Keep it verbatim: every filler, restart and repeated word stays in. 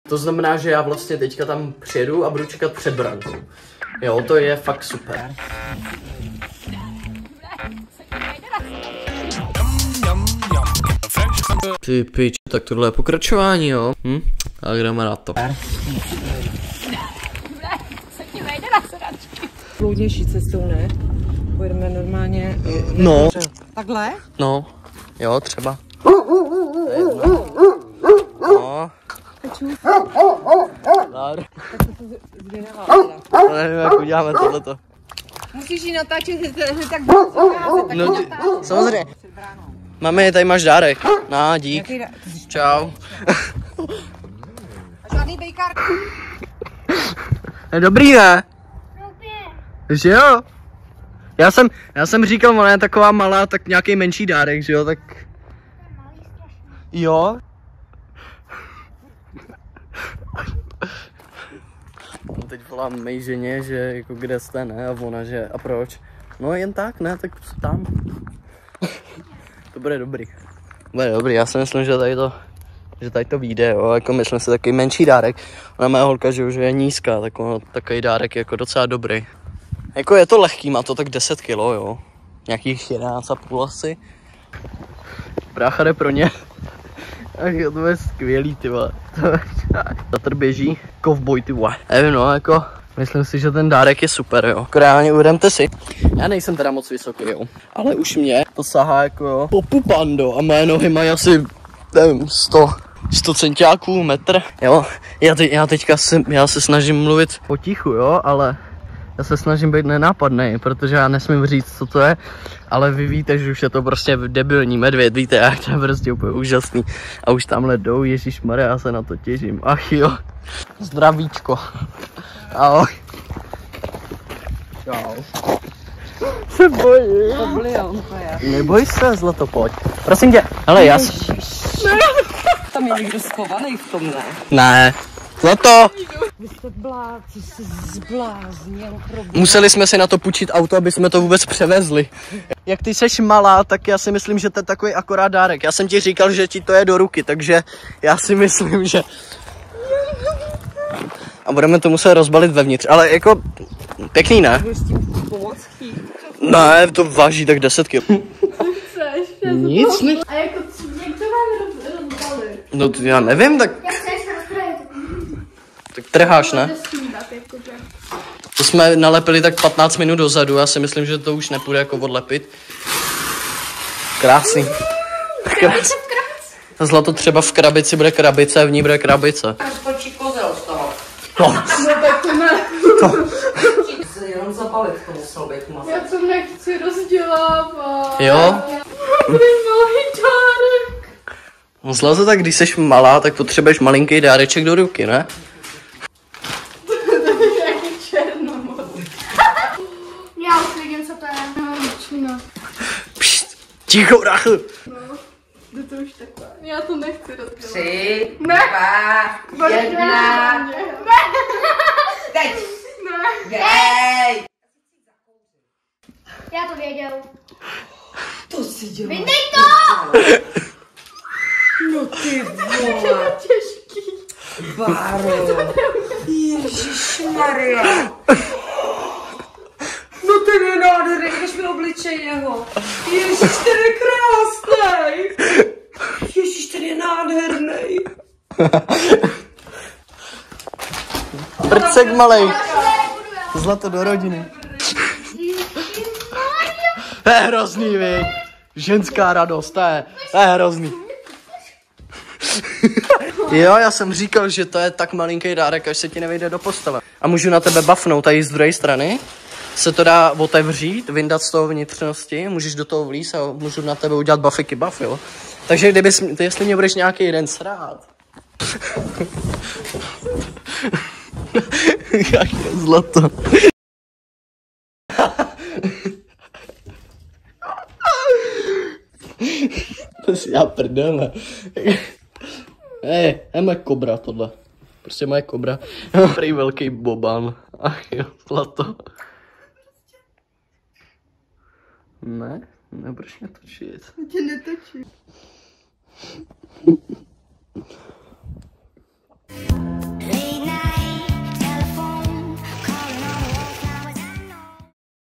To znamená, že já vlastně teďka tam přijedu a budu čekat před brankou. Jo, to je fakt super. Ty pič, tak tohle je pokračování, jo? Hm? A jdeme na to. Ploudnější cestou, ne? Pojedeme normálně. No. Takhle? No. Jo, třeba. No. Dar. No, nevím, jak uděláme tohleto. Musíš ji natáčet, že tak No, samozřejmě. Mami, tady máš dárek. Na, dík. Čau. Žádný bejkár. Je dobrý, ne? Že jo? Já jsem, já jsem říkal, ona je taková malá, tak nějaký menší dárek, že jo, tak... Jo? No teď volám mé ženě, že jako kde jste, ne? A ona, že a proč? No jen tak, ne? Tak tam. To bude dobrý. Bude dobrý, já si myslím, že tady to, že tady to vyjde, jo, jako myslím si takový menší dárek. Ona má holka, že už je nízká, tak ono, takový dárek je jako docela dobrý. Jako je to lehký, má to tak deset kilo, jo. Nějakých jedenáct a půl asi. Brácha jde pro ně. Ach jo, to je skvělý, ty vole. Tatr běží, kovboj, ty vole. Nevím, no, jako, myslím si, že ten dárek je super, jo. Reálně uvědomte si. Já nejsem teda moc vysoký, jo. Ale už mě to sahá jako, jo, po pupando a moje nohy mají asi, nevím, sto, sto centiáků, metr, jo. Já, te, já teďka se, já se snažím mluvit potichu, jo, ale já se snažím být nenápadný, protože já nesmím říct, co to je, ale vy víte, že už je to prostě debilní medvěd, víte, jak to je prostě úplně úžasný. A už tamhle jdou, ježišmarja, já se na to těším. Ach jo, zdravíčko. Ahoj. Čau. Se bojím. Oblion to je. Neboj se, zlato, pojď. Prosím tě, hele, já jsem... Tam je někdo schovaný v tom, ne? Ne. Zlato! Vy jste blá, ty jsi zbláznil. Museli jsme si na to půjčit auto, aby jsme to vůbec převezli. Jak ty seš malá, tak já si myslím, že to je takový akorát dárek. Já jsem ti říkal, že ti to je do ruky, takže já si myslím, že... A budeme to muset rozbalit vevnitř, ale jako pěkný, ne? Ne, to váží tak deset kil. Nic, ne? A jako, jak to máme rozbalit? No to já nevím, tak... Jak chceš rozbalit? Tak trháš, ne? To jsme nalepili tak patnáct minut dozadu, já si myslím, že to už nepůjde jako odlepit. Krásný. Krásný. Zlato třeba v krabici bude krabice, v ní bude krabice. Skočí kozel z toho. No. No tak to ne. To. Se jenom zabalit to musel být mazat. Já to nechci rozdělávat. Jo? Můj malý dárek. No Zlato, tak když jsi malá, tak potřebuješ malinký dáreček do ruky, ne? To je jaký černomod. Já už vidím, co to je. No, většina. Pšt, ticho, brácho. No, jde to už takhle. Já to nechci rozdělávat. Tři, Ne. dva, jedna. Ne. Teď. Ne. Gej. Já to věděl. To si dělá. Vyndej to! No ty vole. Těžký. Báro. Ježišmarja. No ten je nádherný, když mi obličej jeho. Ježiš, ten je krásnej. Ježiš, ten je nádherný. Prcek malej. Zlato do rodiny. To je hrozný, viď? Ženská radost, to je, to je hrozný. Jo, já jsem říkal, že to je tak malinký dárek, až se ti nevejde do postele. A můžu na tebe bafnout, tady z druhé strany se to dá otevřít, vyndat z toho vnitřnosti, můžeš do toho vlíz a můžu na tebe udělat buffy buff, jo. Takže kdybys, ty jestli mě budeš nějaký jeden srát. Jak je zlato. To si já prdele. Hej, je moje kobra tohle. Prostě moje kobra. Prý velký boban. Ach jo, zlato. Ne, nebudeš mě točit. Tě netočí.